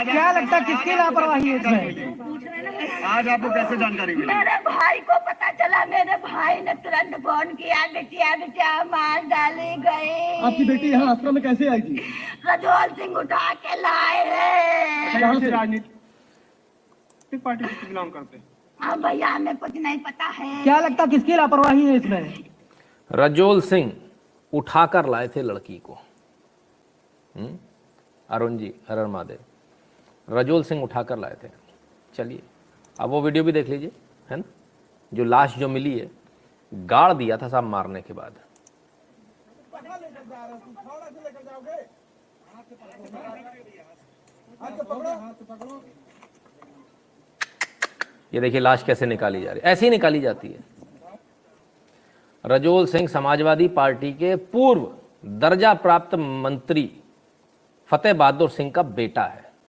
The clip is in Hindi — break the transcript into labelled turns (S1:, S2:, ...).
S1: क्या लगता है किसकी लापरवाही है इसमें?
S2: आज आपको कैसे जानकारी मिली?
S3: मेरे भाई को पता चला, मेरे भाई ने तुरंत फोन किया, बिटिया बिटिया मार डाली गई।
S4: आपकी बेटी यहाँ आश्रम में कैसे आई थी?
S3: रजोल सिंह उठा के लाए हैं।
S4: यहाँ से
S2: राजनीतिक पार्टी से बिलोंग करते हैं?
S3: हाँ भैया, हमें कुछ नहीं पता है।
S1: क्या लगता है किसकी लापरवाही है इसमें?
S5: रजोल सिंह उठाकर लाए थे लड़की को। अरुण जी, हर महादेव, रजोल सिंह उठाकर लाए थे। चलिए अब वो वीडियो भी देख लीजिए, है ना, जो लाश जो मिली है, गाड़ दिया था साहब मारने के बाद। ये देखिए लाश कैसे निकाली जा रही है, ऐसे ही निकाली जाती है। रजोल सिंह समाजवादी पार्टी के पूर्व दर्जा प्राप्त मंत्री फतेह बहादुर सिंह का बेटा है।